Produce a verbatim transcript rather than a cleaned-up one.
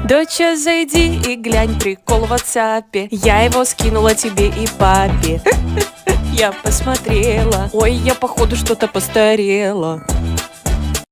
Доча, зайди и глянь, прикол в ватсапе. Я его скинула тебе и папе. Я посмотрела. Ой, я походу что-то постарела.